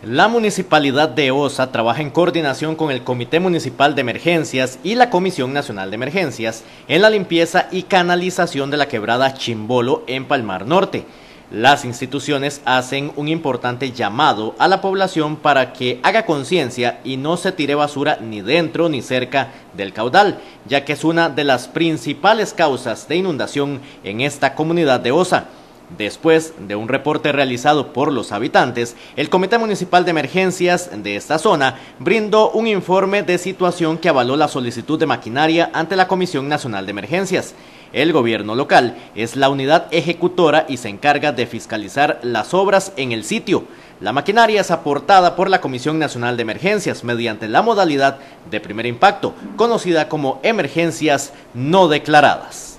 La Municipalidad de Osa trabaja en coordinación con el Comité Municipal de Emergencias y la Comisión Nacional de Emergencias en la limpieza y canalización de la quebrada Chimbolo en Palmar Norte. Las instituciones hacen un importante llamado a la población para que haga conciencia y no se tire basura ni dentro ni cerca del caudal, ya que es una de las principales causas de inundación en esta comunidad de Osa. Después de un reporte realizado por los habitantes, el Comité Municipal de Emergencias de esta zona brindó un informe de situación que avaló la solicitud de maquinaria ante la Comisión Nacional de Emergencias. El gobierno local es la unidad ejecutora y se encarga de fiscalizar las obras en el sitio. La maquinaria es aportada por la Comisión Nacional de Emergencias mediante la modalidad de primer impacto, conocida como emergencias no declaradas.